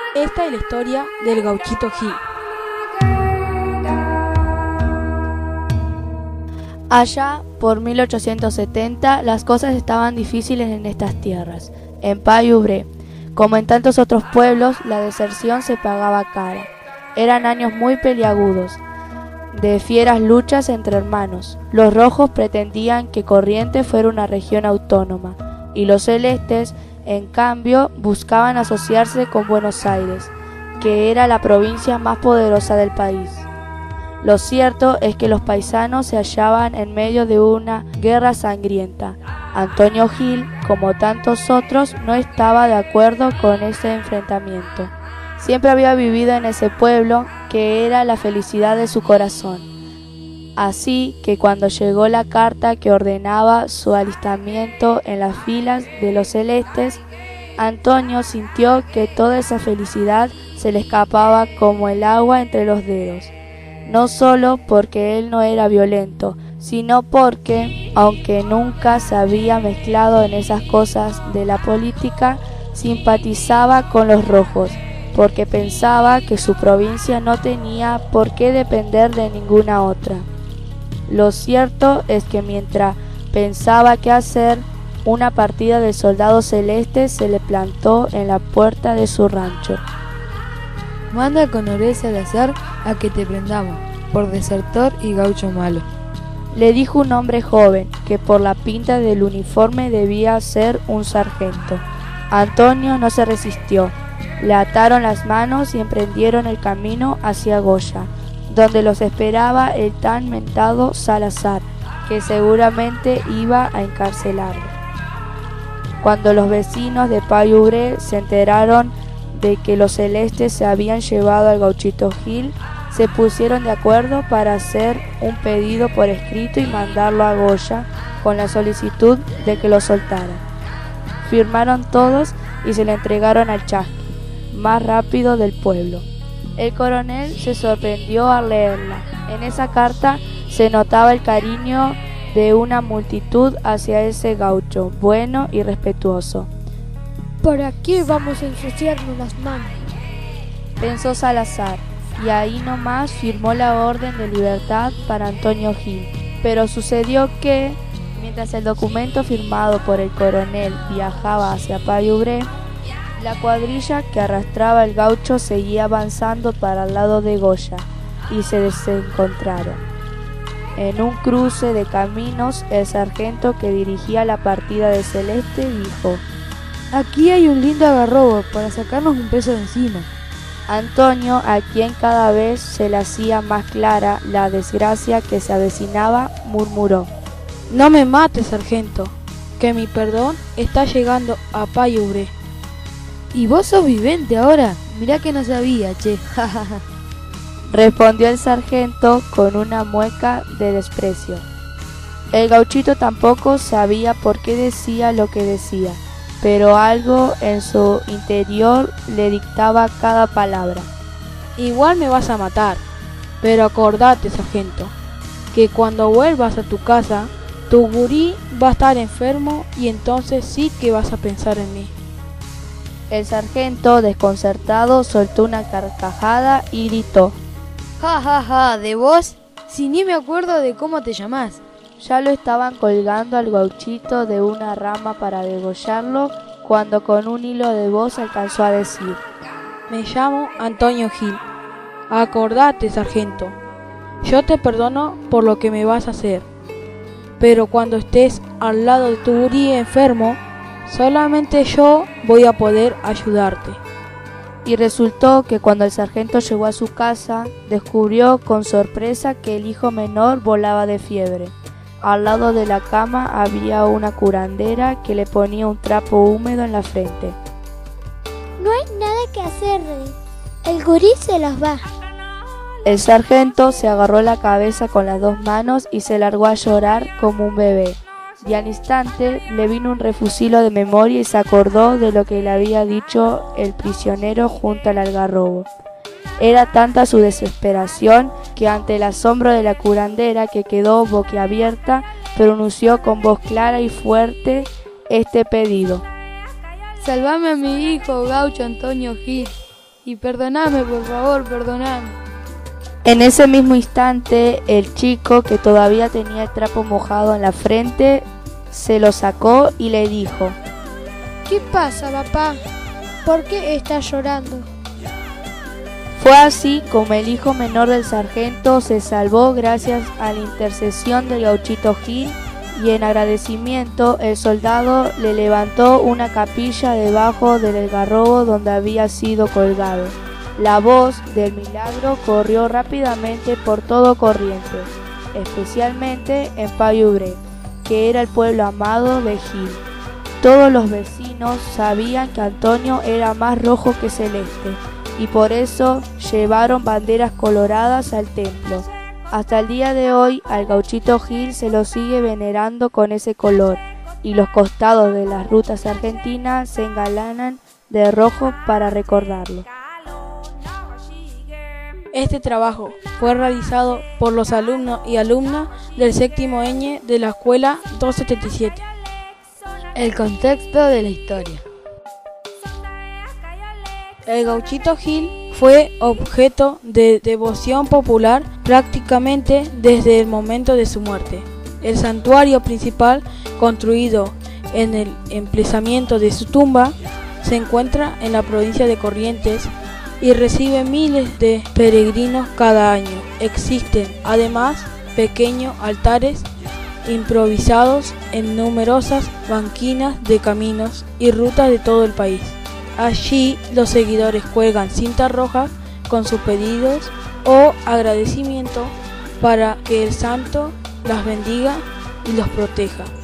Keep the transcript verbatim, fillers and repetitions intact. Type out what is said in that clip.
Esta es la historia del Gauchito Gil. Allá por mil ochocientos setenta las cosas estaban difíciles en estas tierras. En Payubre, como en tantos otros pueblos, la deserción se pagaba cara. Eran años muy peliagudos, de fieras luchas entre hermanos. Los rojos pretendían que Corrientes fuera una región autónoma, y los celestes, en cambio, buscaban asociarse con Buenos Aires, que era la provincia más poderosa del país. Lo cierto es que los paisanos se hallaban en medio de una guerra sangrienta. Antonio Gil, como tantos otros, no estaba de acuerdo con ese enfrentamiento. Siempre había vivido en ese pueblo, que era la felicidad de su corazón. Así que cuando llegó la carta que ordenaba su alistamiento en las filas de los celestes, Antonio sintió que toda esa felicidad se le escapaba como el agua entre los dedos. No solo porque él no era violento, sino porque, aunque nunca se había mezclado en esas cosas de la política, simpatizaba con los rojos, porque pensaba que su provincia no tenía por qué depender de ninguna otra. Lo cierto es que mientras pensaba qué hacer, una partida de soldados celestes se le plantó en la puerta de su rancho. Manda al coronel Salazar a que te prendamos, por desertor y gaucho malo, le dijo un hombre joven, que por la pinta del uniforme debía ser un sargento. Antonio no se resistió. Le ataron las manos y emprendieron el camino hacia Goya, donde los esperaba el tan mentado Salazar, que seguramente iba a encarcelarlo. Cuando los vecinos de Payubre se enteraron de que los celestes se habían llevado al Gauchito Gil, se pusieron de acuerdo para hacer un pedido por escrito y mandarlo a Goya con la solicitud de que lo soltara. Firmaron todos y se le entregaron al chasqui, más rápido del pueblo. El coronel se sorprendió al leerla. En esa carta se notaba el cariño de una multitud hacia ese gaucho, bueno y respetuoso. ¿Para qué vamos a ensuciarnos las manos?, pensó Salazar, y ahí nomás firmó la orden de libertad para Antonio Gil. Pero sucedió que, mientras el documento firmado por el coronel viajaba hacia Payubre, la cuadrilla que arrastraba el gaucho seguía avanzando para el lado de Goya, y se desencontraron. En un cruce de caminos, el sargento que dirigía la partida de Celeste dijo: «Aquí hay un lindo agarrobo para sacarnos un peso de encima». Antonio, a quien cada vez se le hacía más clara la desgracia que se avecinaba, murmuró: «No me mates, sargento, que mi perdón está llegando a Payubre». «¿Y vos sos vivente ahora? Mirá que no sabía, che». respondió el sargento con una mueca de desprecio. El gauchito tampoco sabía por qué decía lo que decía, pero algo en su interior le dictaba cada palabra. «Igual me vas a matar, pero acordate, sargento, que cuando vuelvas a tu casa, tu gurí va a estar enfermo y entonces sí que vas a pensar en mí». El sargento, desconcertado, soltó una carcajada y gritó: «Ja, ja, ja, ¿de vos? Si ni me acuerdo de cómo te llamás». Ya lo estaban colgando al gauchito de una rama para degollarlo, cuando con un hilo de voz alcanzó a decir: «Me llamo Antonio Gil. Acordate, sargento, yo te perdono por lo que me vas a hacer, pero cuando estés al lado de tu gurí enfermo, solamente yo voy a poder ayudarte». Y resultó que cuando el sargento llegó a su casa, descubrió con sorpresa que el hijo menor volaba de fiebre. Al lado de la cama había una curandera que le ponía un trapo húmedo en la frente. «No hay nada que hacerle, el gurí se las va». El sargento se agarró la cabeza con las dos manos y se largó a llorar como un bebé. Y al instante le vino un refusilo de memoria y se acordó de lo que le había dicho el prisionero junto al algarrobo. Era tanta su desesperación que ante el asombro de la curandera, que quedó boquiabierta, pronunció con voz clara y fuerte este pedido: «Salvame a mi hijo, gaucho Antonio Gil, y perdoname, por favor, perdoname. En ese mismo instante, el chico, que todavía tenía el trapo mojado en la frente, se lo sacó y le dijo: ¿Qué pasa, papá? ¿Por qué estás llorando? Fue así como el hijo menor del sargento se salvó gracias a la intercesión del Gauchito Gil, y en agradecimiento el soldado le levantó una capilla debajo del algarrobo donde había sido colgado. La voz del milagro corrió rápidamente por todo Corrientes, especialmente en Payubre, que era el pueblo amado de Gil. Todos los vecinos sabían que Antonio era más rojo que celeste, y por eso llevaron banderas coloradas al templo. Hasta el día de hoy al Gauchito Gil se lo sigue venerando con ese color, y los costados de las rutas argentinas se engalanan de rojo para recordarlo. Este trabajo fue realizado por los alumnos y alumnas del séptimo Ñ de la escuela doscientos setenta y siete. El contexto de la historia. El Gauchito Gil fue objeto de devoción popular prácticamente desde el momento de su muerte. El santuario principal, construido en el emplazamiento de su tumba, se encuentra en la provincia de Corrientes y recibe miles de peregrinos cada año. Existen además pequeños altares improvisados en numerosas banquinas de caminos y rutas de todo el país. Allí los seguidores cuelgan cintas rojas con sus pedidos o agradecimiento para que el santo las bendiga y los proteja.